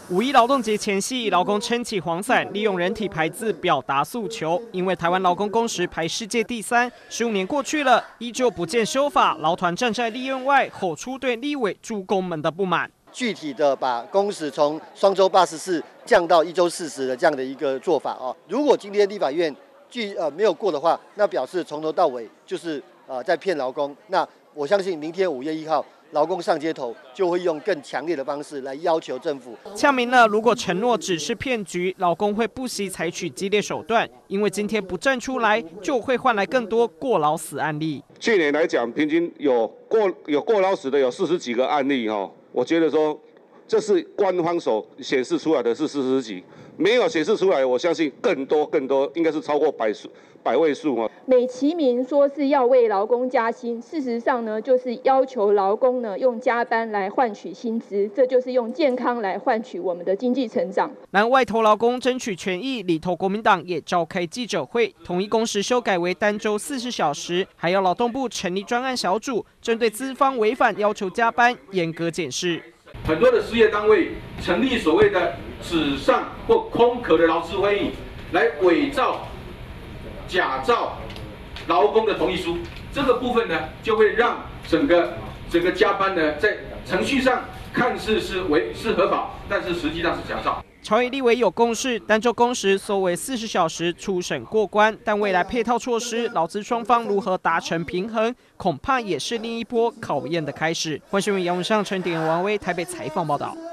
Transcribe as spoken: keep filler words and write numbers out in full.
五一劳动节前夕，劳工撑起黄伞，利用人体排字表达诉求。因为台湾劳工工时排世界第三，十五年过去了，依旧不见修法。劳团站在立院外，吼出对立委诸公们的不满。 具体的把工时从双周八十四降到一周四十的这样的一个做法哦。如果今天立法院拒呃没有过的话，那表示从头到尾就是呃在骗劳工。那我相信明天五月一号。 劳工上街头，就会用更强烈的方式来要求政府。 呛明了，如果承诺只是骗局，劳工会不惜采取激烈手段，因为今天不站出来，就会换来更多过劳死案例。 去年来讲，平均有过有过劳死的有四十几个案例哈，我觉得说这是官方所显示出来的是四十几，没有显示出来，我相信更多更多，应该是超过百数。 百位数啊！ 美其名说是要为劳工加薪，事实上呢，就是要求劳工呢用加班来换取薪资，这就是用健康来换取我们的经济成长。 南外投劳工争取权益，里头国民党也召开记者会，统一工时修改为单周四十小时，还要劳动部成立专案小组，针对资方违反要求加班，严格检视。 很多的事业单位成立所谓的纸上或空壳的劳资会议，来伪造。 假造劳工的同意书，这个部分呢，就会让整个整个加班呢，在程序上看似是为是合法，但是实际上是假造。 朝野立委有共识，单周工时缩为四十小时，初审过关。但未来配套措施，劳资双方如何达成平衡，恐怕也是另一波考验的开始。欢新闻杨文上、陈典、王威台北采访报道。